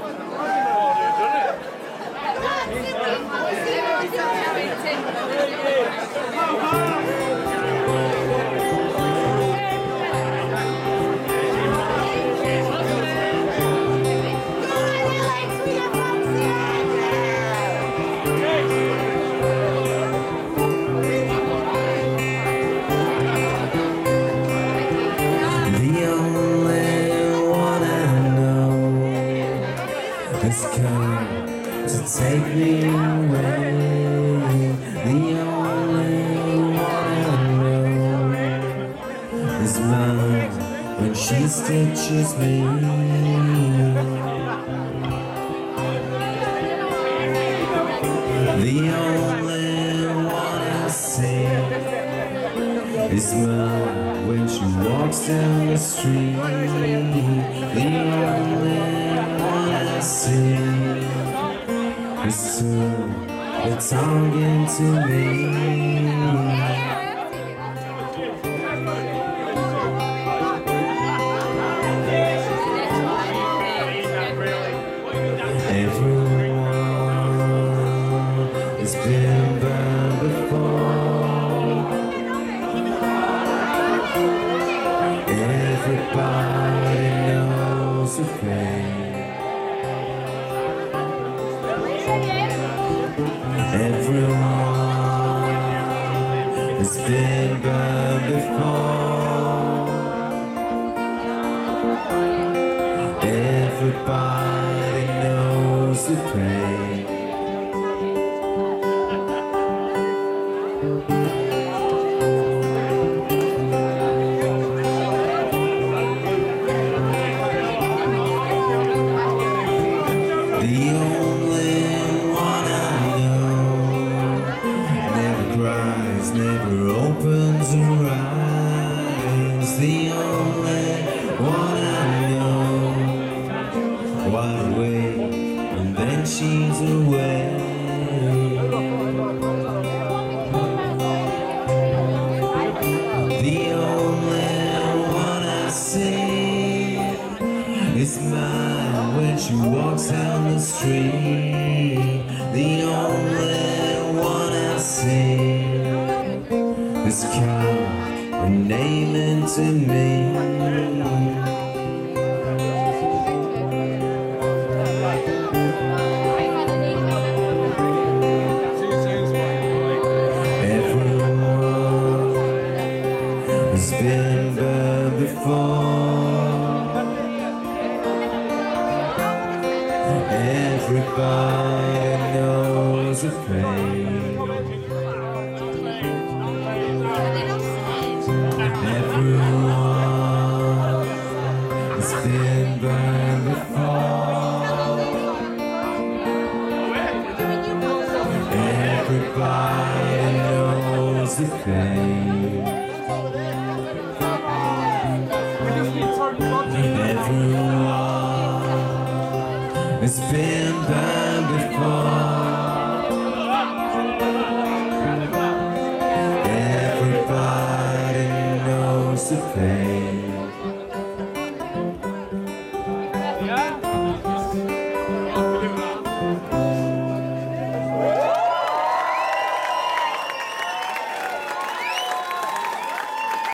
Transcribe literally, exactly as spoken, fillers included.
has come to take me away. The only one I know is mine when she stitches me. The only one I see is mine when she walks down the street. The only one I see is her, it's talking to me. Everyone has been burned before. Everybody knows the pain. Everyone has been burned before. Everybody knows the pain. The only one I know never cries, never opens her eyes. The only one I know, wide awake, and then she's away. The only one I see is mine when she walks down the street. The only one I see is count a name into me. Everyone has been burned before. Everybody knows the pain. Everyone has been burned before. Everybody knows the pain. Everyone has been burned before. Everybody knows the pain.